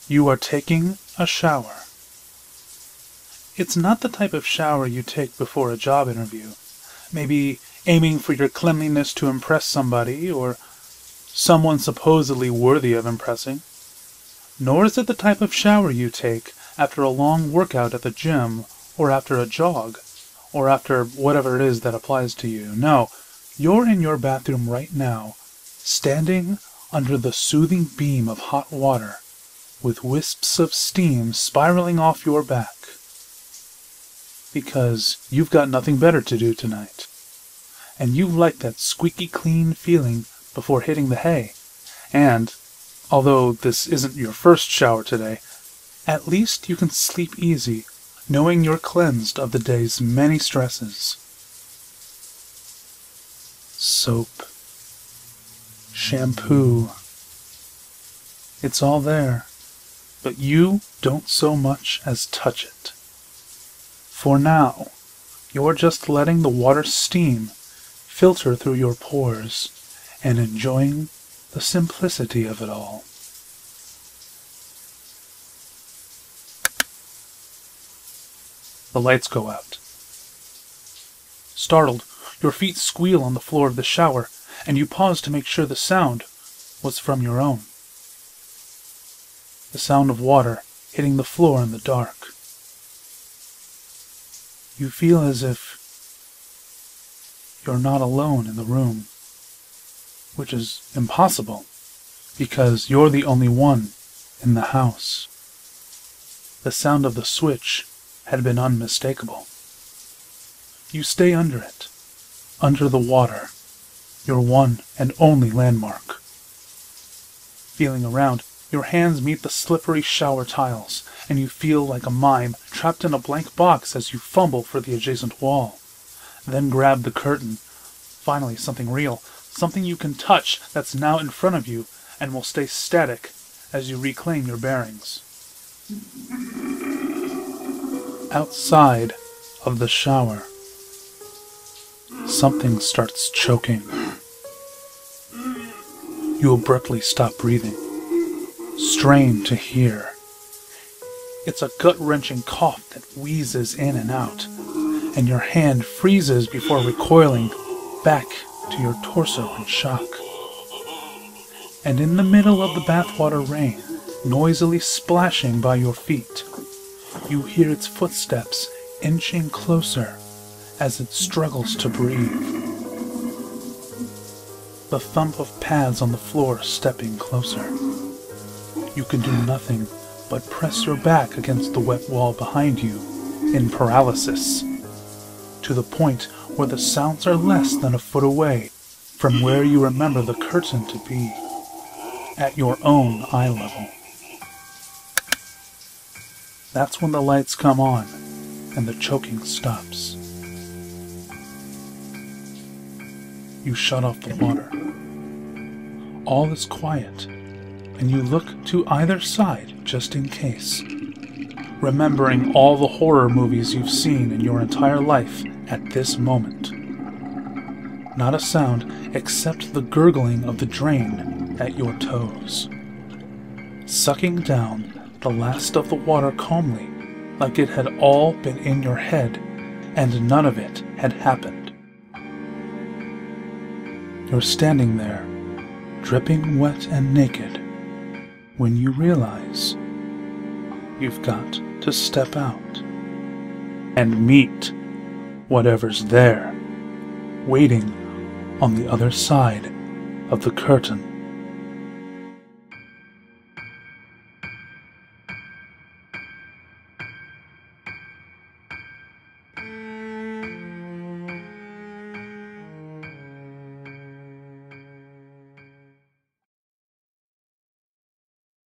You are taking a shower. It's not the type of shower you take before a job interview, maybe aiming for your cleanliness to impress somebody or someone supposedly worthy of impressing. Nor is it the type of shower you take after a long workout at the gym, or after a jog, or after whatever it is that applies to you. No, you're in your bathroom right now, standing under the soothing beam of hot water, with wisps of steam spiraling off your back. Because you've got nothing better to do tonight. And you like that squeaky clean feeling before hitting the hay. And, although this isn't your first shower today, at least you can sleep easy, knowing you're cleansed of the day's many stresses. Soap. Shampoo. It's all there, but you don't so much as touch it. For now, you're just letting the water steam filter through your pores and enjoying the simplicity of it all. The lights go out. Startled, your feet squeal on the floor of the shower, and you pause to make sure the sound was from your own. The sound of water hitting the floor in the dark. You feel as if you're not alone in the room, which is impossible, because you're the only one in the house. The sound of the switch had been unmistakable. You stay under it, under the water, your one and only landmark. Feeling around, your hands meet the slippery shower tiles, and you feel like a mime trapped in a blank box as you fumble for the adjacent wall. Then grab the curtain. Finally, something real, something you can touch that's now in front of you and will stay static as you reclaim your bearings. Outside of the shower, something starts choking. You abruptly stop breathing, strain to hear. It's a gut-wrenching cough that wheezes in and out, and your hand freezes before recoiling back to your torso in shock. And in the middle of the bathwater rain, noisily splashing by your feet, you hear its footsteps inching closer as it struggles to breathe. The thump of pads on the floor stepping closer. You can do nothing but press your back against the wet wall behind you in paralysis, to the point where the sounds are less than a foot away from where you remember the curtain to be, at your own eye level. That's when the lights come on and the choking stops. You shut off the water. All is quiet, and you look to either side just in case, remembering all the horror movies you've seen in your entire life at this moment. Not a sound except the gurgling of the drain at your toes, sucking down the last of the water calmly, like it had all been in your head and none of it had happened. You're standing there, dripping wet and naked, when you realize you've got to step out and meet whatever's there, waiting on the other side of the curtain.